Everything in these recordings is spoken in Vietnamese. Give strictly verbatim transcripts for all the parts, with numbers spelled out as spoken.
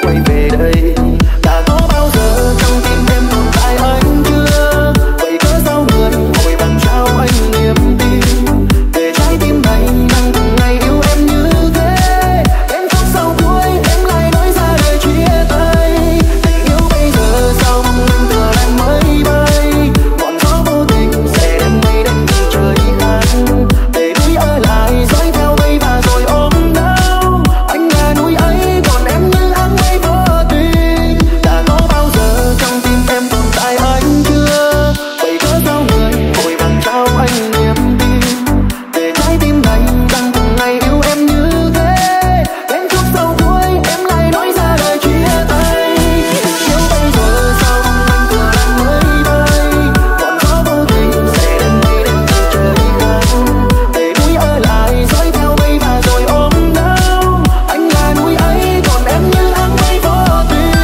quay về đây. Đã có bao giờ trong tim em tồn tại anh chưa? Vậy cớ sao người vội vàng trao anh niềm tin, để trái tim này đang từng ngày yêu em như thế. Đến phút sau cuối em lại nói ra lời chia tay. Tình yêu bây giờ sao mong anh thừa đang mới bay, ngọn gió vô tình sẽ đem mây đến từ trời khác, để núi ở lại dõi theo mây và rồi ôm đau. Anh là núi ấy còn em như áng mây vô tình. Đã có bao giờ trong tim em tồn tại anh chưa? Vậy cớ sao người vội vàng trao anh niềm tin, để trái tim này đang từng ngày yêu em như thế. Đến phút sau cuối em lại nói ra lời chia tay. Yêu bây giờ sao mong anh thừa đang mới bay, ngọn gió vô tình sẽ đem mây đến từ trời khác, để núi ở lại dõi theo mây và rồi ôm đau. Anh là núi ấy còn em như áng mây vô tình.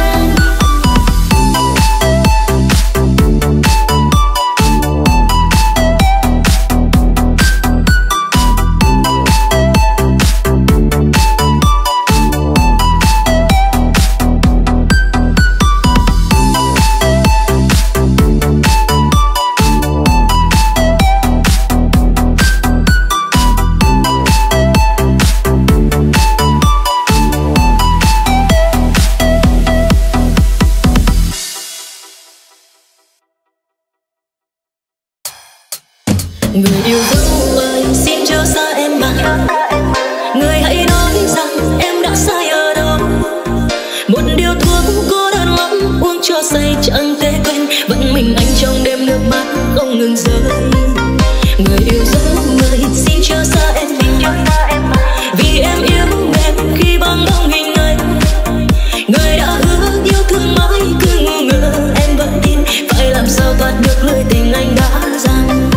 Người yêu dấu ơi, xin chớ xa em mà. Người hãy nói rằng em đã sai ở đâu. Một điều thuốc cô đơn lắm, uống cho say chẳng thể quên. Vẫn mình anh trong đêm nước mắt không ngừng rơi. Người yêu dấu ơi, xin chớ xa em mà. Vì em yêu em khi băng bóng hình anh. Người đã hứa yêu thương mãi cứ ngu ngờ em vẫn tin. Phải làm sao thoát được lưỡi tình anh đã giăng.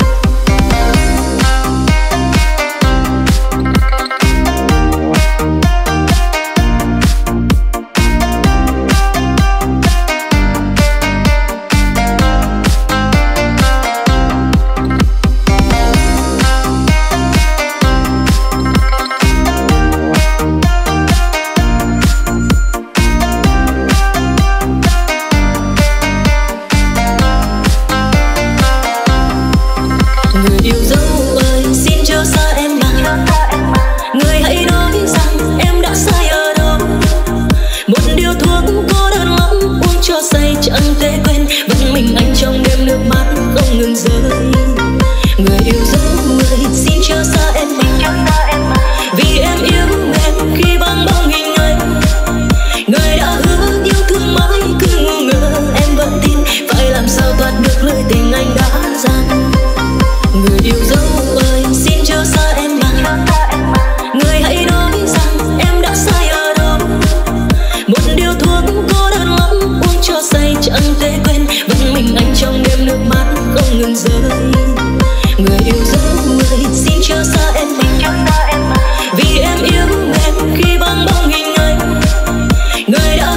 Người yêu dấu ơi, xin chớ xa em mà. Người hãy nói rằng em đã sai ở đâu. Một điều thuốc cô đơn lắm, uống cho say chẳng thể quên. Vẫn mình anh trong đêm nước mắt không ngừng rơi. Người yêu dấu ơi, xin chớ xa em mà. Vì em yêu em khi băng bóng hình anh. Người đã hứa yêu thương mãi cứ ngu ngờ em vẫn tin. Phải làm sao thoát được lưỡi tình anh đã giăng. Người yêu dấu ơi, xin chớ xa em mà. Người hãy nói rằng em đã sai ở đâu. Một điều thuốc cô đơn lắm, uống cho say chẳng thể quên. Vẫn mình anh trong đêm nước mắt không ngừng rơi. Người yêu dấu ơi, xin chớ xa em mà. Vì em yêu em khi băng bóng hình anh. Người đã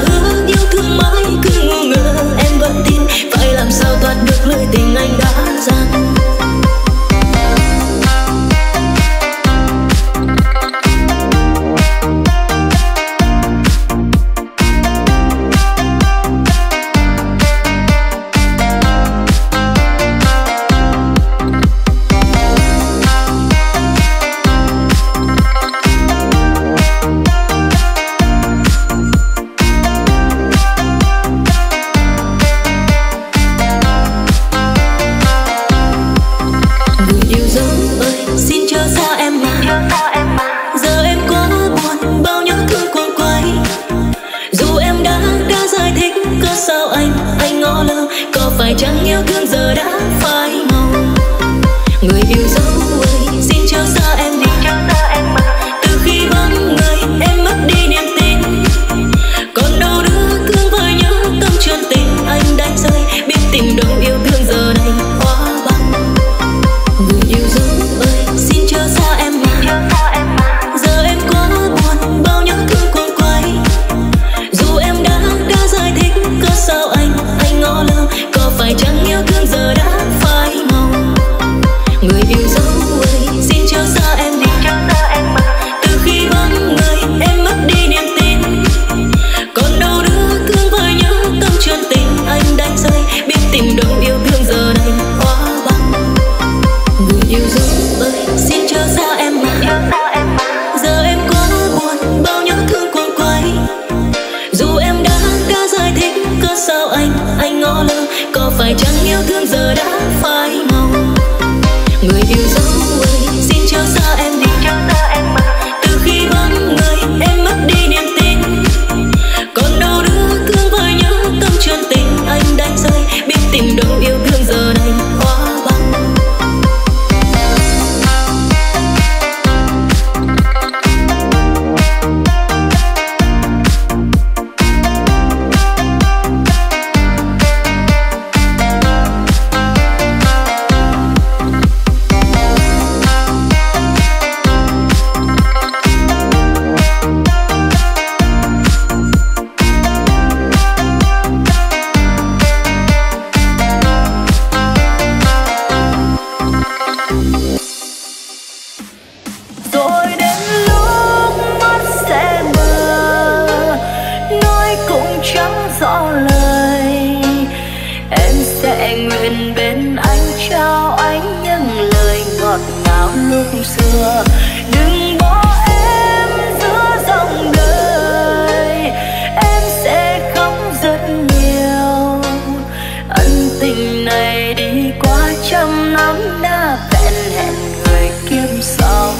rõ lời. Em sẽ nguyện bên anh, trao anh những lời ngọt ngào lúc xưa. Đừng bỏ em giữa dòng đời, em sẽ khóc rất nhiều. Ân tình này đi qua trăm năm đã vẹn hẹn người kiếp sau.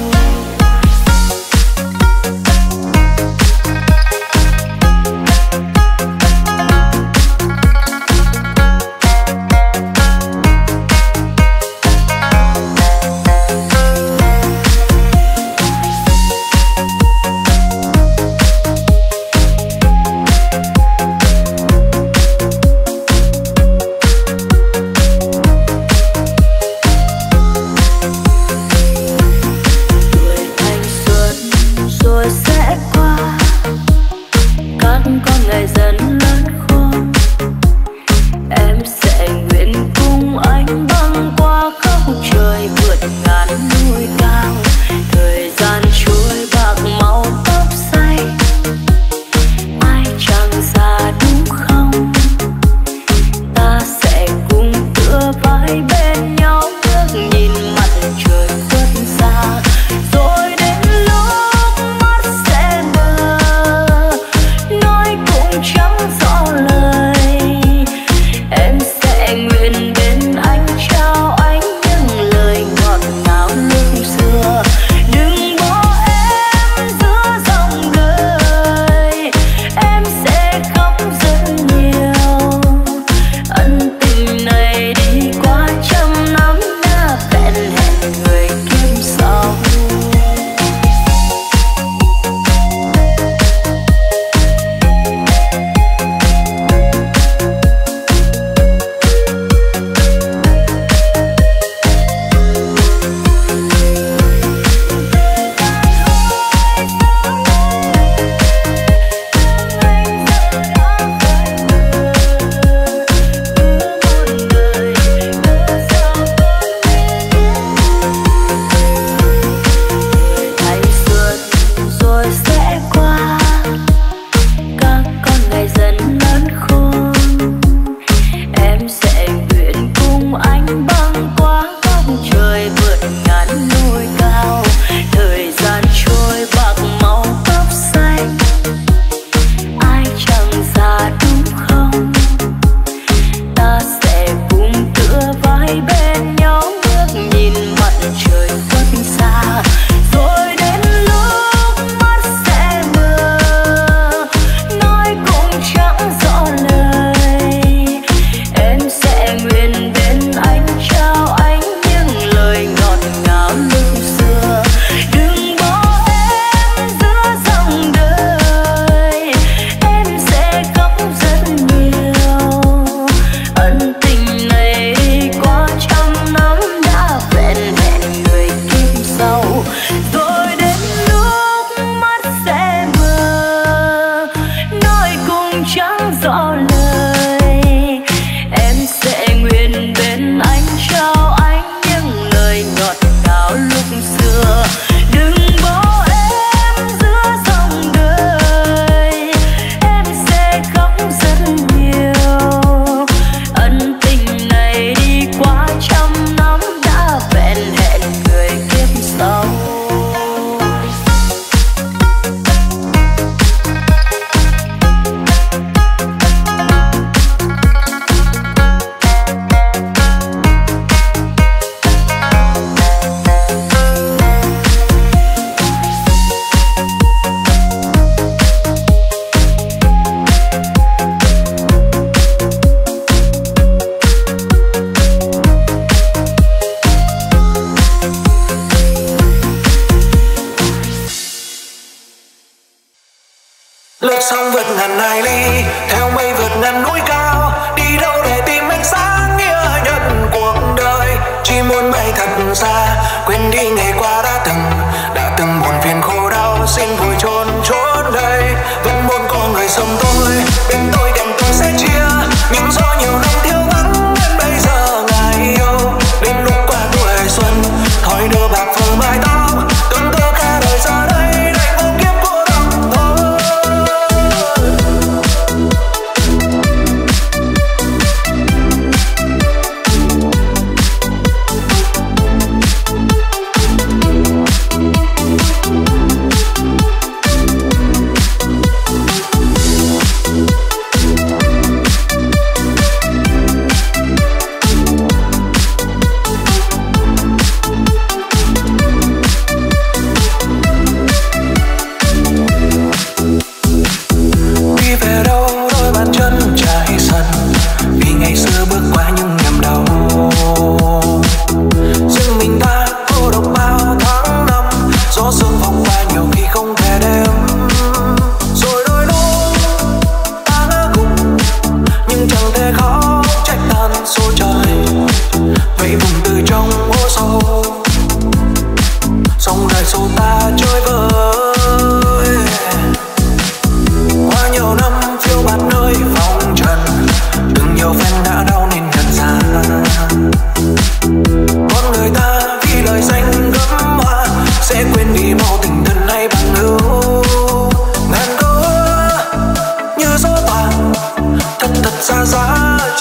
lướt sóng vượt ngàn hải ly, theo mây vượt ngàn núi cao, đi đâu để tìm ánh sáng nghĩa nhận cuộc đời. Chỉ muốn bay thật xa, quên đi ngày qua đã từng, đã từng buồn phiền khổ đau, xin vùi chôn chốn đây. Vẫn muốn có người sống tôi, bên tôi đành tôi sẽ chia, nhưng do nhiều năm thiếu vắng nên bây giờ ngại yêu. Đến lúc qua tuổi xuân, thói đưa bạc phơ mái tóc, tương tư cả đời giờ đây đành vô kiếp cô độc thôi.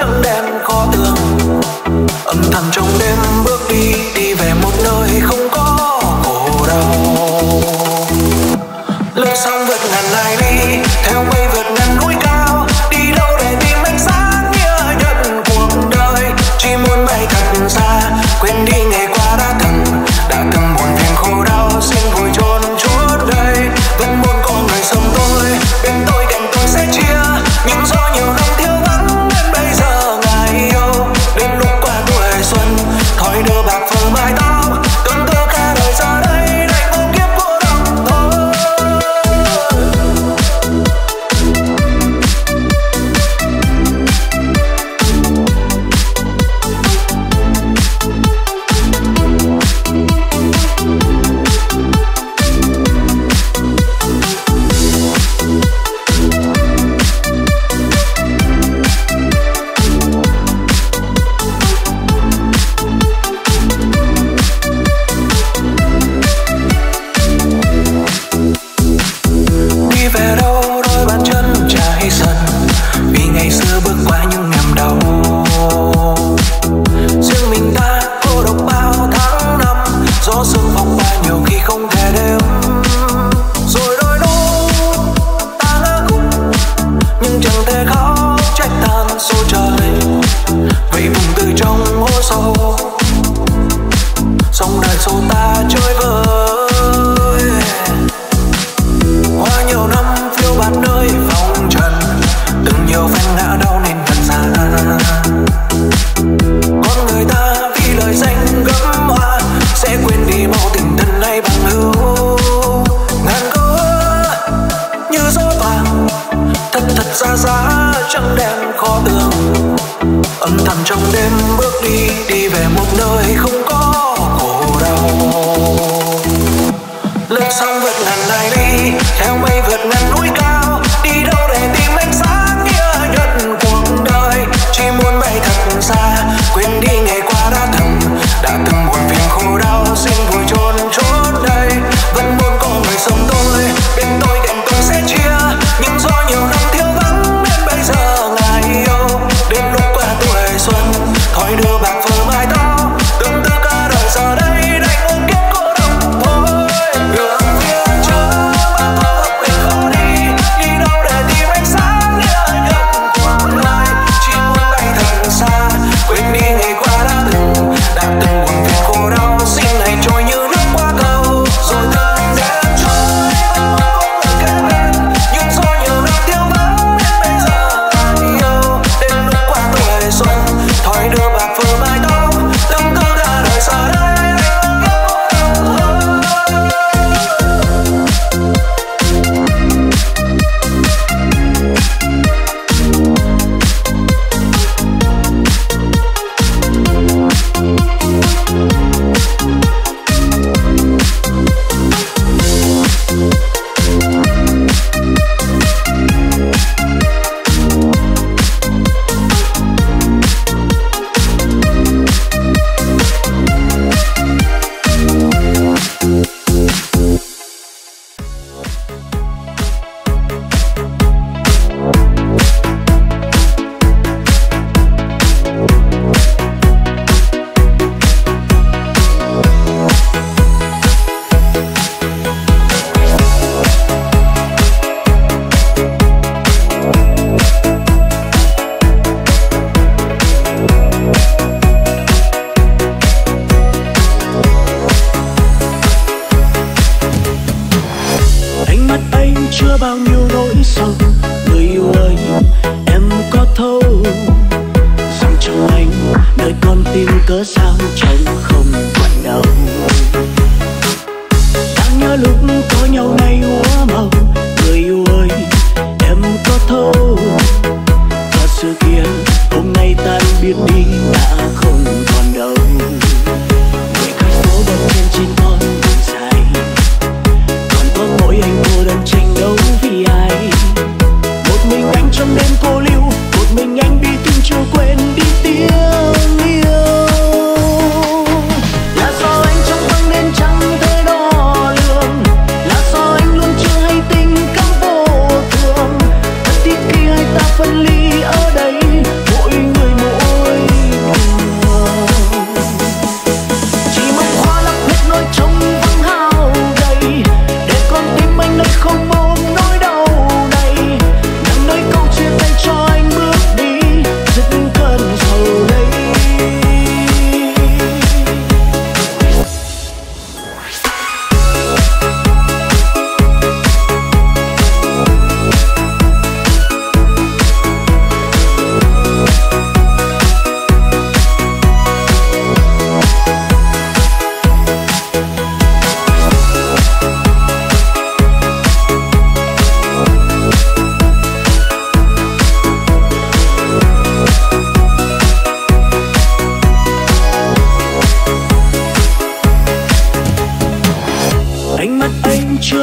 trắng đen khó tường. Âm thầm trong đêm bước đi, đi về một nơi không có khổ đau. Lướt sóng vượt ngàn ngày đi, theo mây vượt ngàn núi cao. Đi đâu để tìm ánh sáng nhớ nhận cuộc đời. Chỉ muốn bay thật xa, quên đi ngày qua đã từng, đã từng buồn phiền khổ đau. Xin vội chôn chốt đây, vẫn muốn có người sống tôi, bên tôi cạnh tôi sẽ chia. Nhưng do nhiều năm thiếu vắng nên bây giờ ngài yêu. Đến lúc qua tuổi xuân, thói đưa bạc phơ mái tóc. Tương tư cả đời giờ đây, đành ôm kiếp cô độc thôi. Đi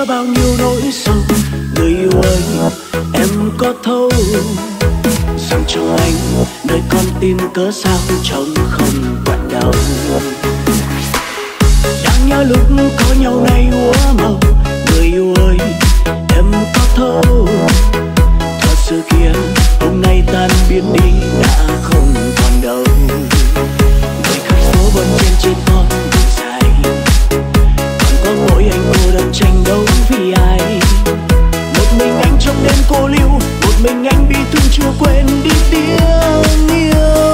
bao nhiêu nỗi sầu. Người yêu ơi, em có thấu rằng trong anh nơi con tim cớ sao trông không quặn đau. Đang nhớ lúc có nhau nay úa màu. Người yêu ơi, em có thấu thuở xưa kia hôm nay tan biến đi đã không còn đâu. Người khách phố bon chen trên con đường dài, còn có mỗi anh cô đơn tranh đấu vì ai. Một mình anh trong đêm cô lưu, một mình anh bi thương chưa quên đi tiếng yêu.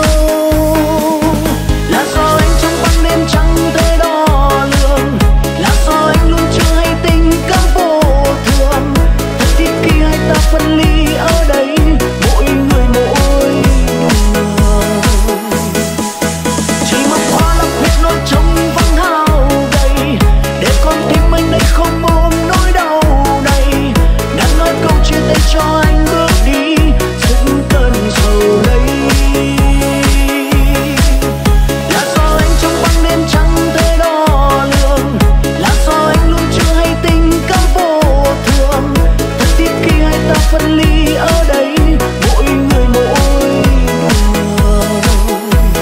Là do anh trong bóng đêm chẳng thể đo lường, là do anh luôn chưa hay tình cảm vô thường. Thật tiếc khi hai ta phân ly ở đây, mỗi người mỗi đường. Chỉ mong hoa lắm hết nỗi trông vắng hao gầy, để con tim anh đây không ôm nỗi đau này. Đang nói câu chia tay cho anh bước đi, dứt cơn sầu lấy. Là do anh trong bóng đêm chẳng thể đo lường, là do anh luôn chưa hay tình cảm vô thường. Thật tiếc khi hai ta phân ly ở đây, mỗi người mỗi đường.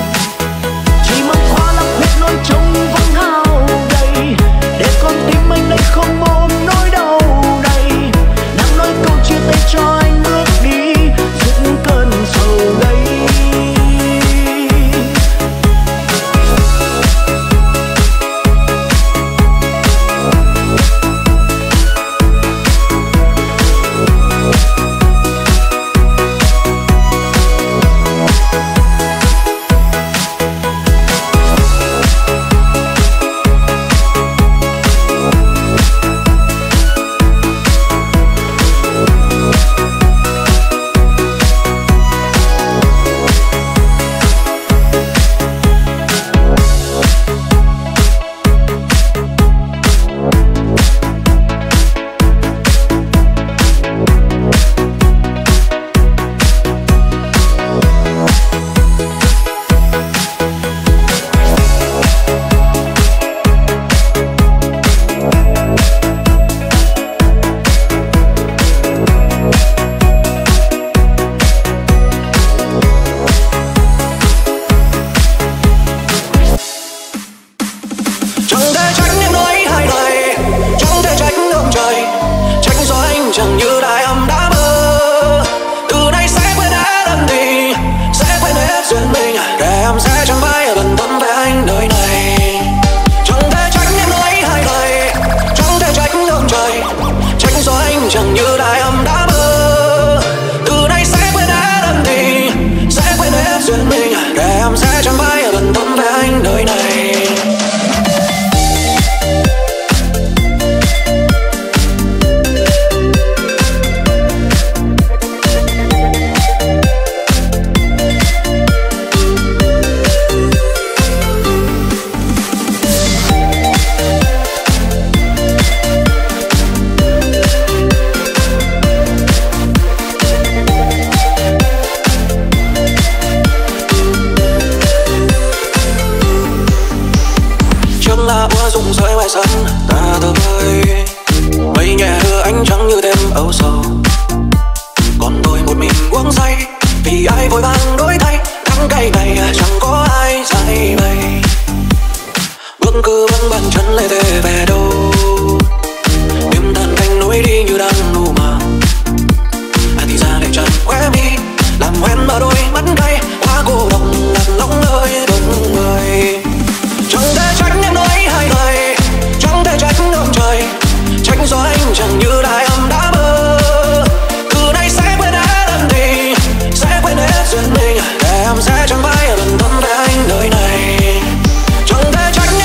Chỉ mong hoa lắm hết nỗi trông vắng hao gầy, để con tim anh đây không ôm nỗi đau này. Đang nói câu chia tay cho anh bước đi, dứt cơn sầu lấy.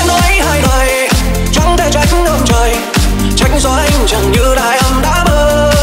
Chẳng như đài âm đã mơ.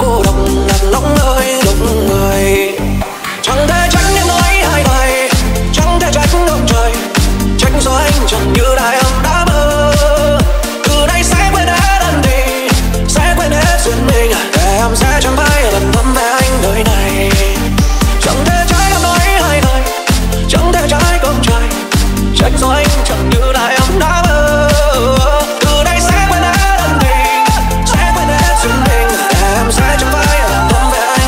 cô độc nặng nóng ơi đúng người. Chẳng thể trách những nói hai lời, chẳng thể trách ông trời, trách do anh chẳng như đại ông đã mơ. Từ nay sẽ quên hết ân tình, sẽ quên hết duyên mình, để em sẽ chẳng phải lần thăm về anh đời này. Chẳng thể trách em nói hai lời, chẳng thể trách ông trời, trách do anh chẳng như đại ông đã mơ. Từ nay sẽ quên hết ân tình, sẽ quên hết duyên mình, để em sẽ chẳng phải lần thăm về anh.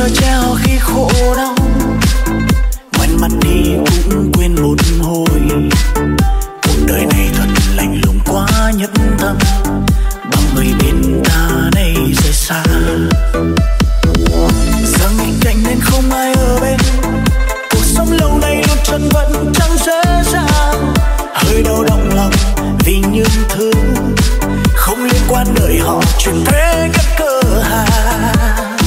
chờ che khi khổ đau, ngoảnh mặt đi cũng quên một hồi. Cuộc đời này thật lạnh lùng quá nhất tâm, bao người bên ta nay rời xa. Giờ nghịch cảnh nên không ai ở bên, cuộc sống lâu nay luôn chân vẫn chẳng dễ dàng. Hơi đau động lòng vì những thứ không liên quan đời họ chuyển thế các cơ hàng.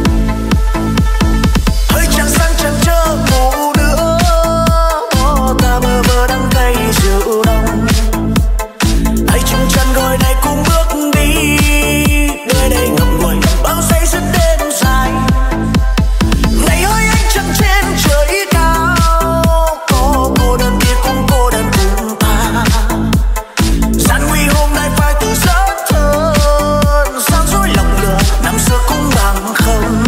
Hơi chẳng sang chẳng chớ ngủ nữa, ta bơ vơ đắng cay rượu đông. Hãy chung chân gọi này cùng bước đi, nơi đây ngậm ngùi bao giây rất đêm dài. Ngày ơi anh trăng trên trời cao, có cô đơn kia cũng cô đơn cùng ta. Gian nguy hôm nay phải tự rất thân, gian dối lòng lửa năm xưa cũng bằng không.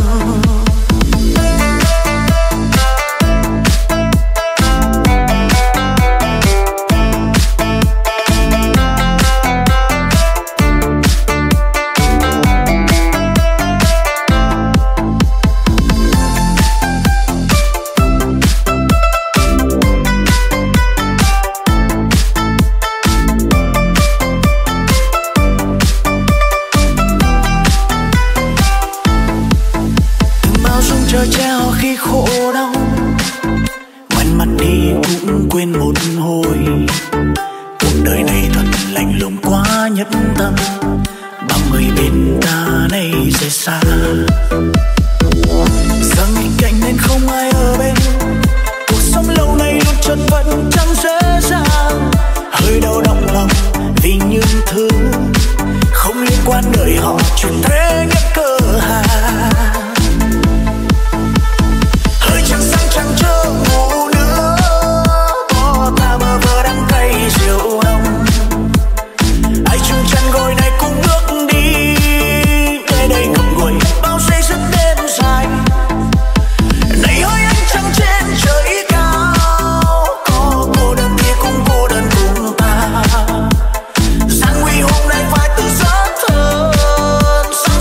Chờ treo khi khổ đau, ngoảnh mặt đi cũng quên một hồi. Cuộc đời này thật lạnh lùng quá nhất tâm, bao người bên ta nay rời xa. Giờ nghịch cảnh nên không ai ở bên, cuộc sống lâu nay luôn chân vẫn chẳng dễ dàng. Hơi đau động lòng vì những thứ không liên quan đời họ chuyển thế nhất cơ hàng. Chẳng sang chẳng chớ ngủ nữa, ta bơ vơ đắng cay rượu đông. Ai chung chân gọi này cùng bước đi, nơi đây ngậm ngùi bao giây rất đêm dài. Này ơi anh trăng trên trời cao, có cô đơn kia cũng cô đơn cùng ta. Gian nguy hôm nay phải tự rất thân,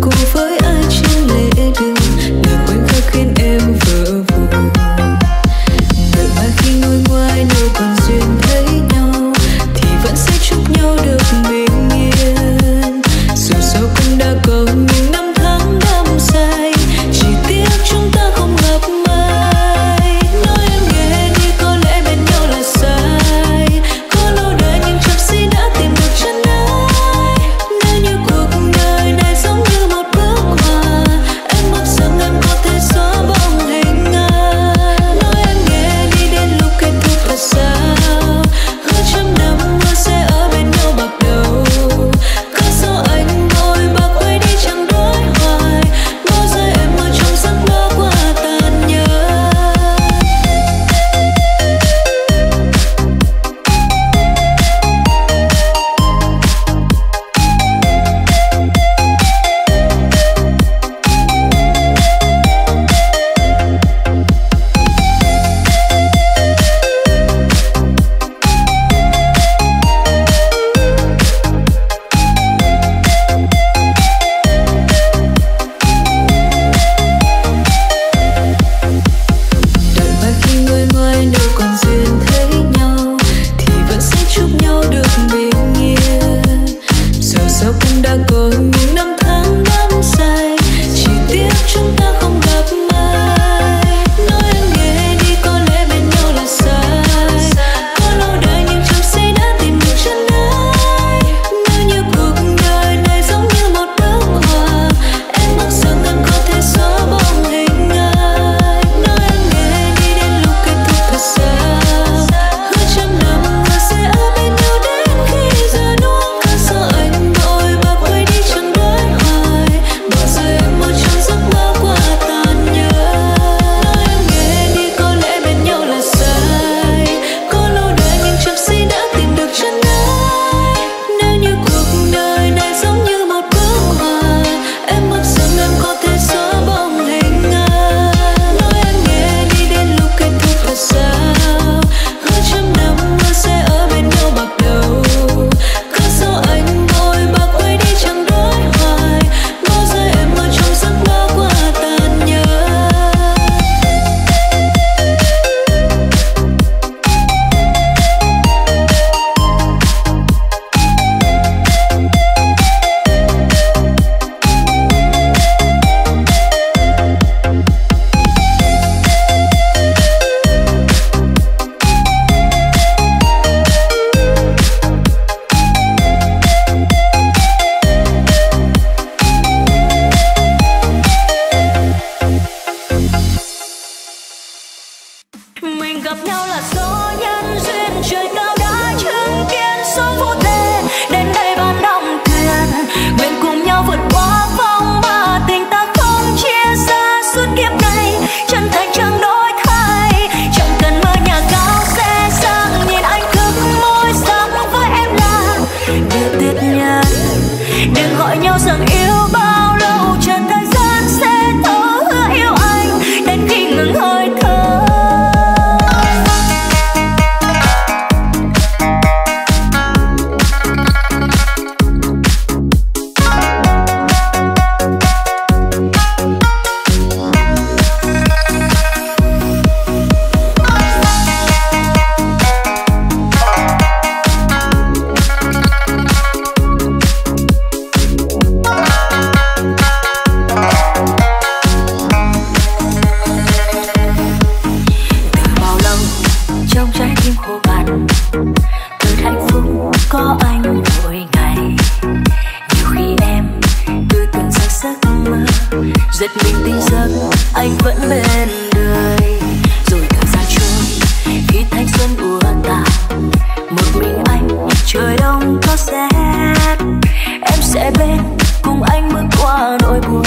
giật mình tỉnh giấc anh vẫn bên đời. Rồi thời gian trôi khi thanh xuân ùa tàn, một mình anh trời đông có rét. Em sẽ bên cùng anh bước qua nỗi buồn,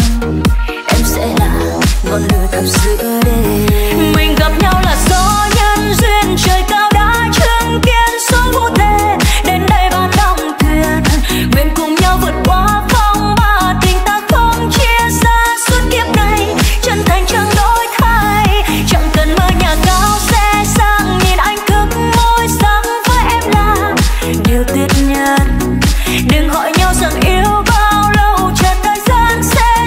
em sẽ là ngọn lửa thắp giữa đêm. Mình gặp nhau là do nhân duyên, trời cao đã chứng kiến số vô thể đến đây ban đong thuyền, nguyện cùng nhau vượt qua phong ba, tình ta không chia xa suốt kiếp này, chân thành chẳng đổi thay. Chẳng cần mơ nhà cao xe sang, nhìn anh thức môi sáng với em là điều tuyệt nhất. Đừng hỏi nhau rằng yêu bao lâu, chờ thời gian sẽ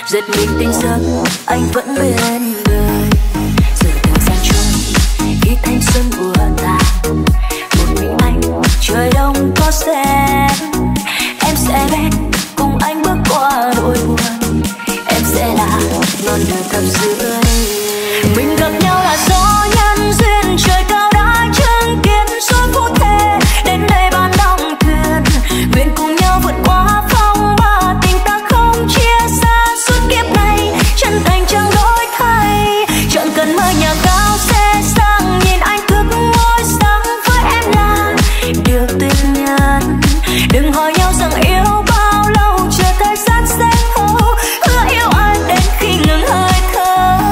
giật mình tỉnh giấc anh vẫn bên đời. Giờ thời gian trôi khi thanh xuân vừa tàn, một mình anh trời đông có xe. Em sẽ bên cùng anh bước qua nỗi buồn, em sẽ là ngọn lửa thắp giữa đêm. Mình gặp nhau là do nhân duyên, trời cao đã chứng kiến suốt phút thề đến đây ban đóng thuyền, nguyện cùng nhau vượt qua phong ba, tình ta không chia xa suốt kiếp này, chân thành chẳng đổi thay. Chẳng cần mơ nhà cao xe sang, nhìn anh thức ngôi sáng với em là điều tuyệt nhân. Đừng hỏi nhau rằng yêu bao lâu, chờ thời gian sẽ thấu, hứa yêu anh đến khi ngừng hơi thở.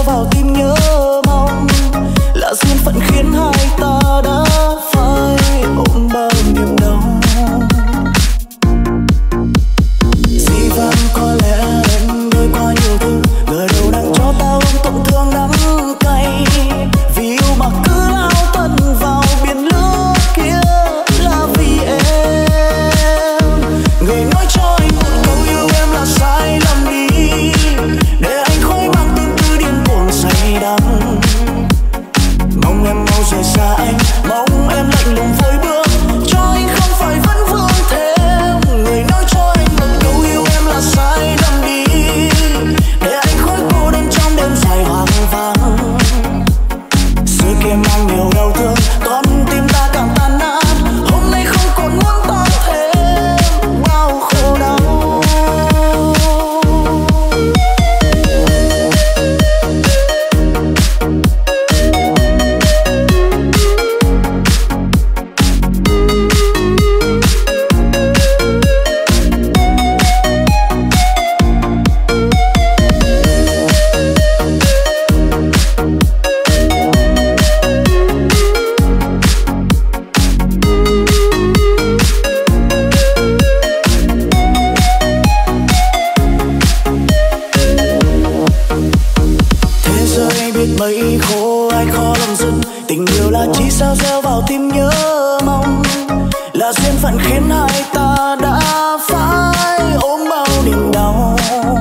vào tim nhớ mong, là duyên phận khiến hai ta đã phải ôm bao niềm đau. Dĩ vãng có lẽ em đôi qua nhiều thứ, ngờ đâu đang cho ta ôm tổn thương đắng cay. Vì yêu mà cứ lao thân vào biển lửa kia là vì em. Người nói cho anh một câu yêu em là sai lầm đi, để anh khói mang tương tư điên cuồng say đắm. Mong em mau rời xa anh, mong em lạnh lùng vội bước, cho anh không phải vẫn vương thêm. Người nói cho anh một câu yêu em là sai lầm đi, để anh khói cô đơn trong đêm dài hoang vắng. Xưa kia mang nhiều đau thương, con tim ta càng tan nát. Hôm nay không còn muốn ta thêm bao khổ đau. Mây khô ai khó lòng dừng, tình yêu là chỉ sao gieo vào tim nhớ mong, là duyên phận khiến hai ta đã phải ôm bao niềm đau.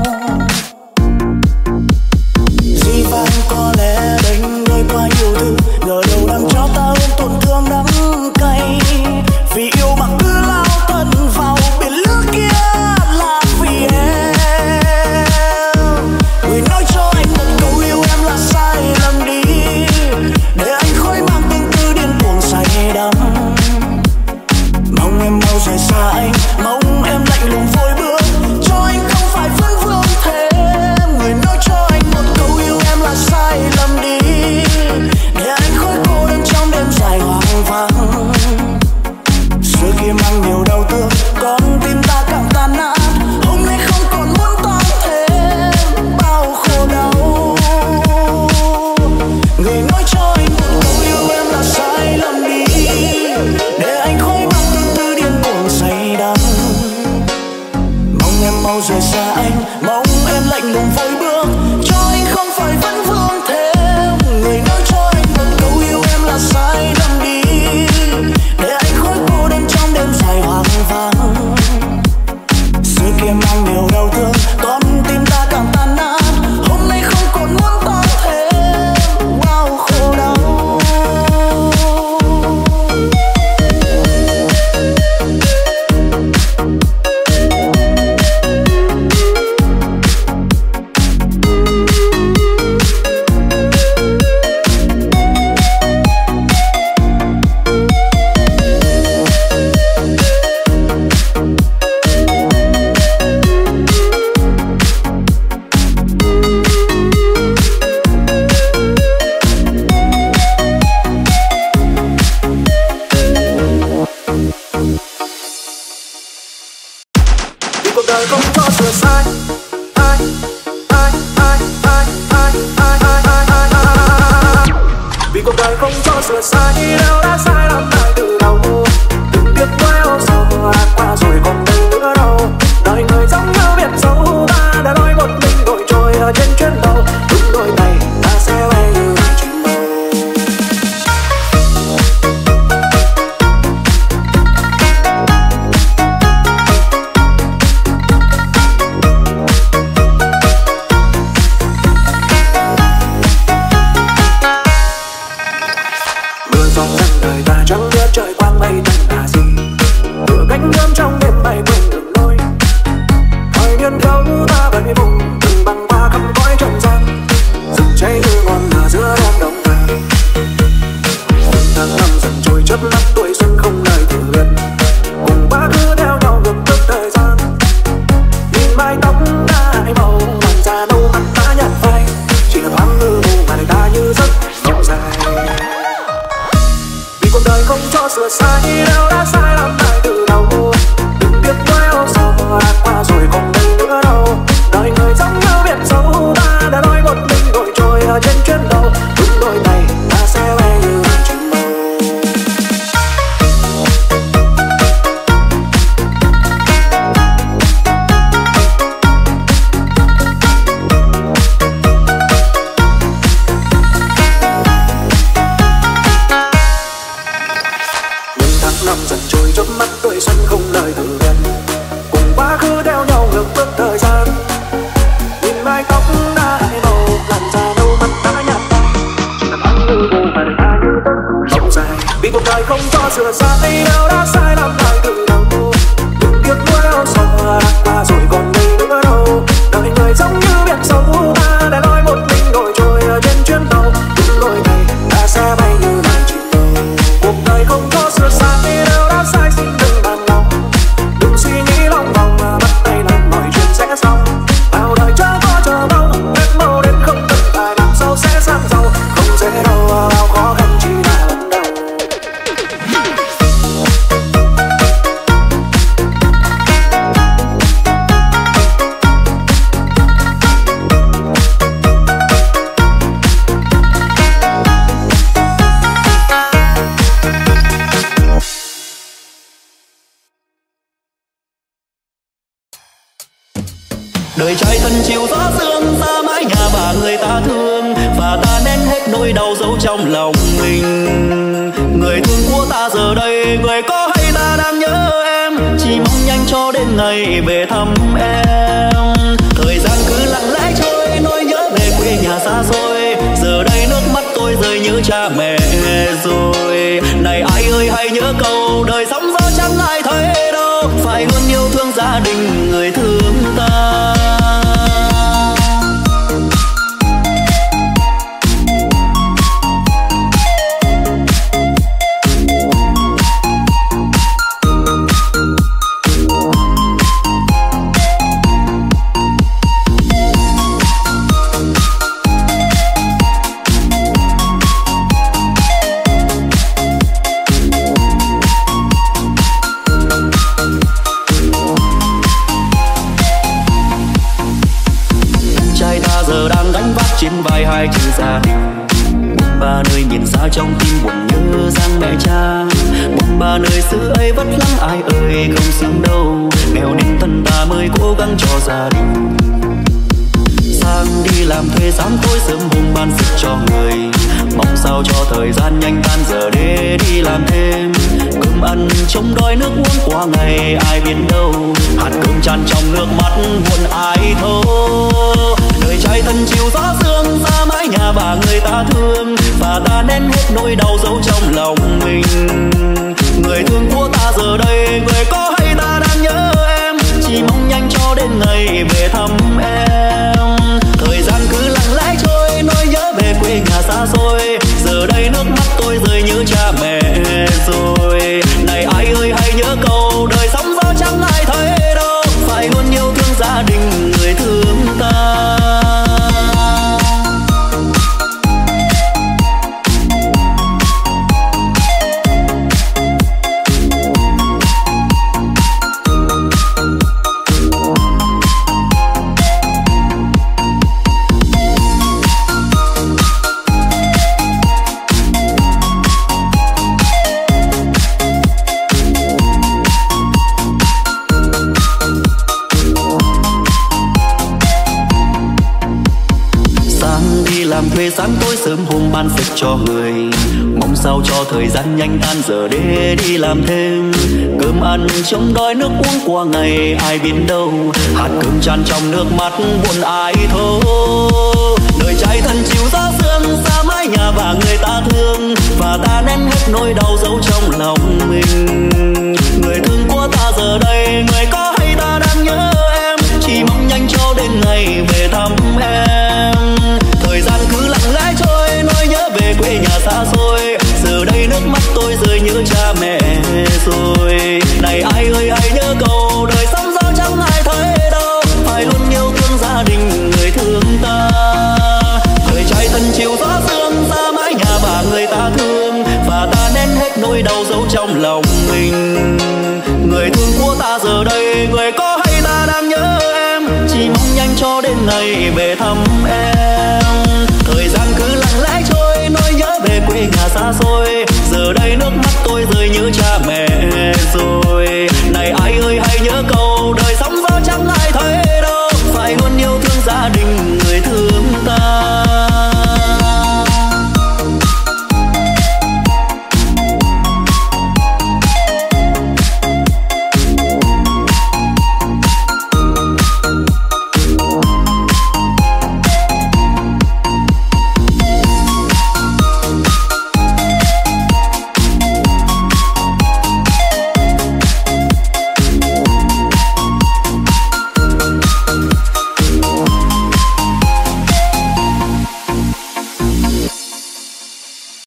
Dĩ vãng có lẽ đánh đôi qua nhiều thứ, ngờ đâu đang cho ta ôm tổn thương đắng cay. Vì yêu mà cứ lao thân vào biển lửa kia là vì em. Người nói cho anh một câu yêu em là sai lầm đi, để anh khói mang tương tư điên cuồng say đắm. Mong em mau rời xa anh, mong em lạnh lùng vội bước, cho anh không phải vẫn vương thêm. Người nói cho anh một câu yêu em là sai lầm đi, để anh khói cô đơn trong đêm dài hoang vắng. Xưa kia mang nhiều đau thương, con tim ta càng tan nát. Hôm nay không còn muốn ta thêm bao khổ đau. Người nói cho anh một câu yêu em là sai lầm đi, để anh khói mang tương tư điên cuồng say đắm. Mong em mau rời xa anh, mong em lạnh lùng vội bước, cho anh không phải vẫn vương thêm. Người nói cho anh một câu yêu em là sai lầm đi, để anh khói cô đơn trong đêm dài hoang vắng. Xưa kia mang nhiều đau thương, con tim ta càng tan nát. Hôm nay không còn muốn ta thêm bao khổ đau. Vì cuộc đời không có sửa sai, ai ai ai ai ai ai ai ai ai ai. Vì cuộc đời không cho sửa sai, đâu đã sai lầm lại từ đầu. Đừng biết nói ô sầu đã qua rồi còn đâu nữa đâu. Đời người giống như biển sâu, ta đã nói một mình ngồi trôi ở trên chuyến tàu. Đúng đôi tay ta sẽ bay như chim màu. Mưa gió dần đời ta chẳng biết trời quang mây tầng là gì. Tựa cánh gươm trong đêm sửa sai đâu đã sai làm lại từ đầu. Đừng tiếc nuối âu sầu đã qua rồi còn đây nữa đâu. Đời người giống như biển sâu ta để lối một mình ngồi trôi ở trên chuyến tàu. Những đôi này ta sẽ bay như màn chìm tàu. Cuộc đời không có sửa sai đâu đã sai xin đừng bàn lòng. Đừng suy nghĩ lòng vòng mà bắt tay làm mọi chuyện sẽ xong. Vào đời chớ có chờ mong đến màu đến không cần phải làm sao sẽ sang giàu. Không dễ đâu bao khó khăn chỉ là lần đầu. Đời trai thân chiều gió sương xa mái nhà bà người ta thương, và ta nén hết nỗi đau giấu trong lòng mình. Người thương của ta giờ đây, người có hay ta đang nhớ em, chỉ mong nhanh cho đến ngày về thăm em. Thời gian cứ lặng lẽ trôi, nỗi nhớ về quê nhà xa xôi, giờ đây nước mắt tôi rơi như cha mẹ rồi. Này ai ơi hãy nhớ câu, đời sóng gió chẳng ai thấy đâu, phải luôn yêu thương gia đình người thương ta. Trên vai hai chữ gia đình, buồn ba nơi nhìn xa trong tim buồn nhớ rằng mẹ cha. Buồn ba nơi xứ ấy vất lắm ai ơi không xứng đâu, nghèo nên thân ta mới cố gắng cho gia đình. Sáng đi làm thuê sáng tối sớm hôm ban sức cho người, mong sao cho thời gian nhanh tan giờ để đi làm thêm. Cơm ăn chống đói nước uống qua ngày ai biết đâu, hạt cơm chan trong nước mắt buồn ai thấu. Đời trai thân chiều gió sương xa mái nhà bà người ta thương, và ta nén hết nỗi đau giấu trong lòng mình. Người thương của ta giờ đây, người có hay ta đang nhớ em, chỉ mong nhanh cho đến ngày về thăm em. Thời gian cứ lặng lẽ trôi, nỗi nhớ về quê nhà xa xôi, giờ đây nước mắt tôi rơi như cha mẹ rồi. Này ai ơi hãy nhớ câu, đời sóng gió chẳng ai thấy đâu, phải luôn yêu thương gia đình người thương ta. Thuê sáng tối sớm hôm ban sức cho người, mong sao cho thời gian nhanh tan giờ để đi làm thêm. Cơm ăn chống đói nước uống qua ngày ai biết đâu, hạt cơm chan trong nước mắt buồn ai thấu. Đời trai thân chiều gió sương xa mái nhà bà người ta thương, và ta nén hết nỗi đau giấu trong lòng mình. Người thương của ta giờ đây, người có hay ta đang nhớ em, chỉ mong nhanh cho đến ngày về thăm em. Thời gian cứ lặng lẽ trôi, nỗi nhớ về quê nhà xa xôi, giờ đây nước mắt tôi rơi như cha mẹ rồi. Này ai ơi hãy nhớ câu, đời sóng gió chẳng ai thấy đâu, phải luôn yêu thương gia đình người thương ta. Đời trai thân chiều gió sương xa mái nhà bà người ta thương, và ta nén hết nỗi đau giấu trong lòng mình. Người thương của ta giờ đây, người có hay ta đang nhớ em, chỉ mong nhanh cho đến ngày về thăm em. Thời gian cứ lặng lẽ trôi, nỗi nhớ về quê nhà xa xôi, giờ đây nước mắt tôi rơi như cha mẹ